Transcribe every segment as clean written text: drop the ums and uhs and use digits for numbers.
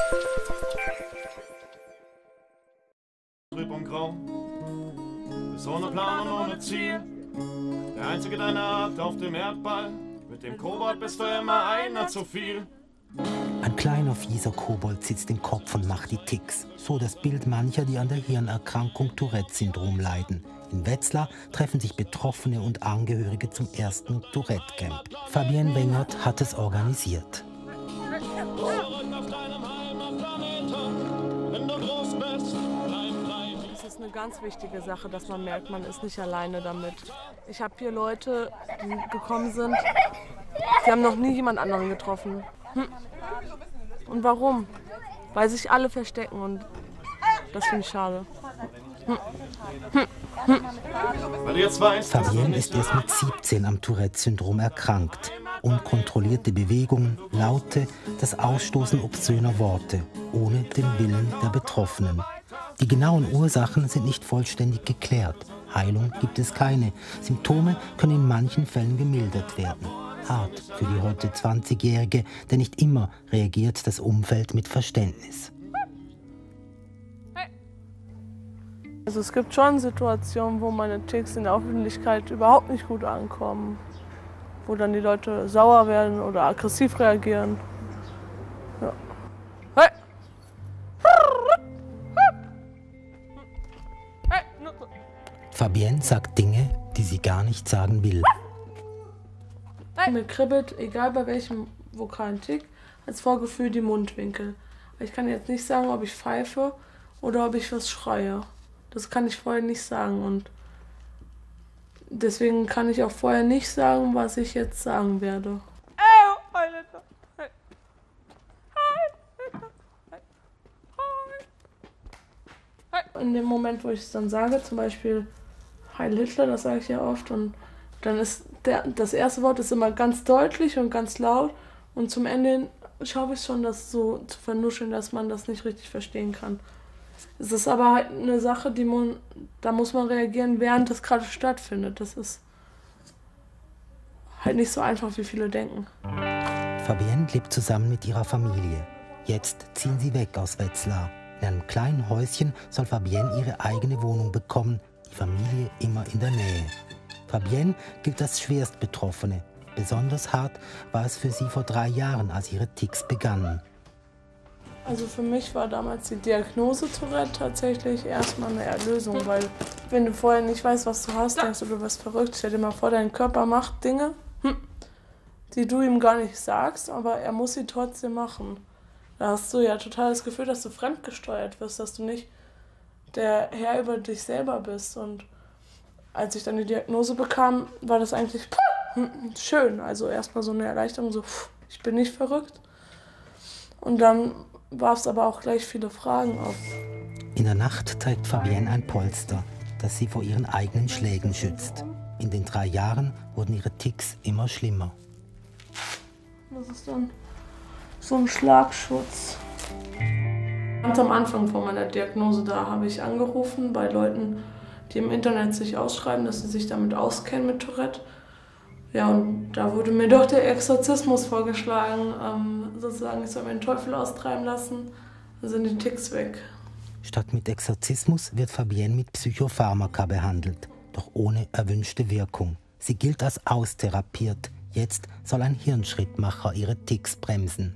Trüb und grau, ist ohne Plan und ohne Ziel. Der einzige deiner Art auf dem Erdball. Mit dem Kobold bist du immer einer zu viel. Ein kleiner, fieser Kobold sitzt im Kopf und macht die Ticks. So das Bild mancher, die an der Hirnerkrankung Tourette-Syndrom leiden. In Wetzlar treffen sich Betroffene und Angehörige zum ersten Tourette-Camp. Fabienne Wengert hat es organisiert. Es ist eine ganz wichtige Sache, dass man merkt, man ist nicht alleine damit. Ich habe hier Leute, die gekommen sind, die haben noch nie jemand anderen getroffen. Und warum? Weil sich alle verstecken und das finde ich schade. Fabienne ist erst mit 17 am Tourette-Syndrom erkrankt. Unkontrollierte Bewegungen, Laute, das Ausstoßen obszöner Worte, ohne den Willen der Betroffenen. Die genauen Ursachen sind nicht vollständig geklärt. Heilung gibt es keine. Symptome können in manchen Fällen gemildert werden. Hart für die heute 20-Jährige, denn nicht immer reagiert das Umfeld mit Verständnis. Also es gibt schon Situationen, wo meine Ticks in der Öffentlichkeit überhaupt nicht gut ankommen. Wo dann die Leute sauer werden oder aggressiv reagieren. Ja. Hey! Fabienne sagt Dinge, die sie gar nicht sagen will. Mir kribbelt, egal bei welchem vokalen Tick, als Vorgefühl die Mundwinkel. Ich kann jetzt nicht sagen, ob ich pfeife oder ob ich was schreie. Das kann ich vorher nicht sagen und deswegen kann ich auch vorher nicht sagen, was ich jetzt sagen werde. In dem Moment, wo ich es dann sage, zum Beispiel Heil Hitler, das sage ich ja oft, und dann ist das erste Wort ist immer ganz deutlich und ganz laut und zum Ende hin schaffe ich schon, das so zu vernuscheln, dass man das nicht richtig verstehen kann. Es ist aber halt eine Sache, da muss man reagieren, während das gerade stattfindet. Das ist halt nicht so einfach, wie viele denken. Fabienne lebt zusammen mit ihrer Familie. Jetzt ziehen sie weg aus Wetzlar. In einem kleinen Häuschen soll Fabienne ihre eigene Wohnung bekommen, die Familie immer in der Nähe. Fabienne gilt als schwerst Betroffene. Besonders hart war es für sie vor 3 Jahren, als ihre Ticks begannen. Also für mich war damals die Diagnose Tourette tatsächlich erstmal eine Erlösung, weil wenn du vorher nicht weißt, was du hast, denkst du wirst verrückt. Stell dir mal vor, dein Körper macht Dinge, die du ihm gar nicht sagst, aber er muss sie trotzdem machen. Da hast du ja total das Gefühl, dass du fremdgesteuert wirst, dass du nicht der Herr über dich selber bist. Und als ich dann die Diagnose bekam, war das eigentlich schön. Also erstmal so eine Erleichterung, so ich bin nicht verrückt. Und dann warf es aber auch gleich viele Fragen auf. In der Nacht trägt Fabienne ein Polster, das sie vor ihren eigenen Schlägen schützt. In den 3 Jahren wurden ihre Ticks immer schlimmer. Das ist dann so ein Schlagschutz. Ganz am Anfang von meiner Diagnose, da habe ich angerufen bei Leuten, die im Internet sich ausschreiben, dass sie sich damit auskennen mit Tourette. Ja, und da wurde mir doch der Exorzismus vorgeschlagen, sozusagen, ich soll mir den Teufel austreiben lassen, dann sind die Ticks weg. Statt mit Exorzismus wird Fabienne mit Psychopharmaka behandelt, doch ohne erwünschte Wirkung. Sie gilt als austherapiert. Jetzt soll ein Hirnschrittmacher ihre Ticks bremsen.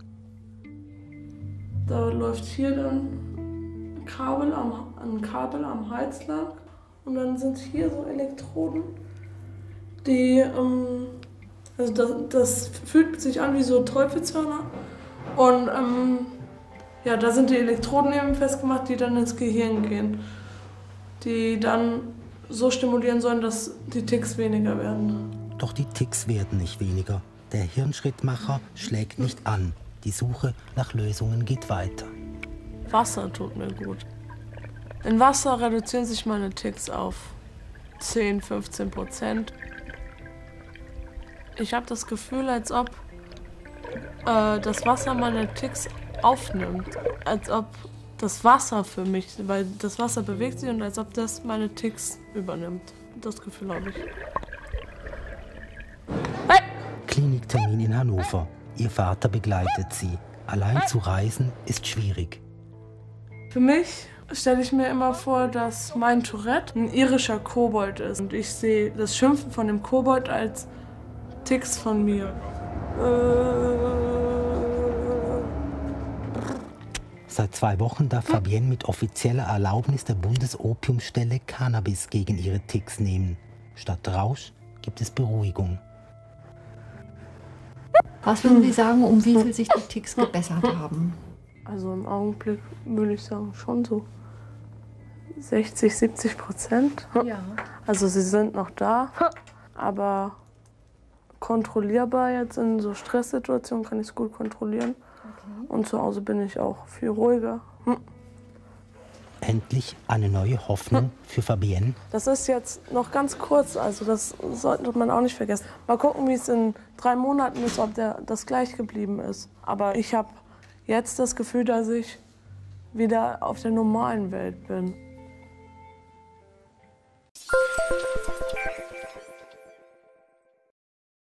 Da läuft hier dann ein Kabel am Hals lang und dann sind hier so Elektroden, die, also das fühlt sich an wie so Teufelshörner und ja, da sind die Elektroden eben festgemacht, die dann ins Gehirn gehen, die dann so stimulieren sollen, dass die Ticks weniger werden. Doch die Ticks werden nicht weniger. Der Hirnschrittmacher schlägt nicht an. Die Suche nach Lösungen geht weiter. Wasser tut mir gut. In Wasser reduzieren sich meine Ticks auf 10–15%. Ich habe das Gefühl, als ob das Wasser meine Ticks aufnimmt. Als ob das Wasser für mich, weil das Wasser bewegt sich und als ob das meine Ticks übernimmt. Das Gefühl habe ich. Kliniktermin in Hannover. Ihr Vater begleitet sie. Allein zu reisen ist schwierig. Für mich stelle ich mir immer vor, dass mein Tourette ein irischer Kobold ist. Und ich sehe das Schimpfen von dem Kobold als Ticks von mir. Seit 2 Wochen darf Fabienne mit offizieller Erlaubnis der Bundesopiumstelle Cannabis gegen ihre Ticks nehmen. Statt Rausch gibt es Beruhigung. Was würden Sie sagen, um wie viel sich die Ticks gebessert haben? Also im Augenblick würde ich sagen schon so 60-70%. Ja. Also sie sind noch da, aber kontrollierbar jetzt in so Stresssituationen kann ich es gut kontrollieren. Okay. Und zu Hause bin ich auch viel ruhiger. Endlich eine neue Hoffnung für Fabienne. Das ist jetzt noch ganz kurz, also das sollte man auch nicht vergessen. Mal gucken, wie es in 3 Monaten ist, ob das gleich geblieben ist. Aber ich habe jetzt das Gefühl, dass ich wieder auf der normalen Welt bin.